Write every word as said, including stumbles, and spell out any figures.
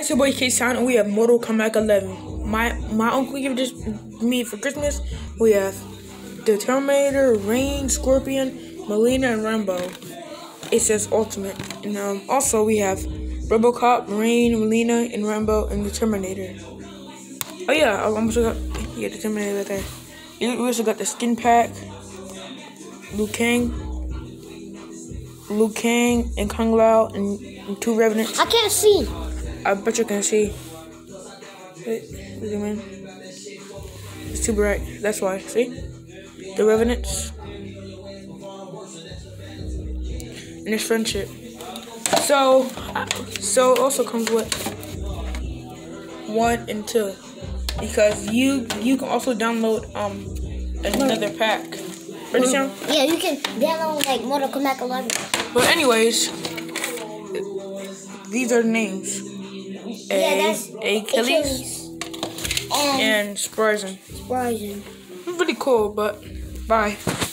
It's your boy K-Sound, and we have Mortal Kombat eleven. My my uncle gave this me for Christmas. We have the Terminator, Rain, Scorpion, Melina, and Rambo. It says Ultimate. And um, also we have RoboCop, Rain, Melina, and Rambo, and the Terminator. Oh yeah, I almost got yeah the Terminator right there. We also got the skin pack, Liu Kang, Liu Kang, and Kung Lao, and, and two Revenants. I can't see. I bet you can see. Wait, zoom in. It's too bright. That's why. See? The Revenants. And it's friendship. So, so it also comes with one and two. Because you you can also download um another pack. Ready, Sam? Yeah, you can download like Mortal Kombat eleven. But anyways, these are the names. A, yeah, that's Achilles, and Spryzen. Spryzen. Pretty cool, but bye.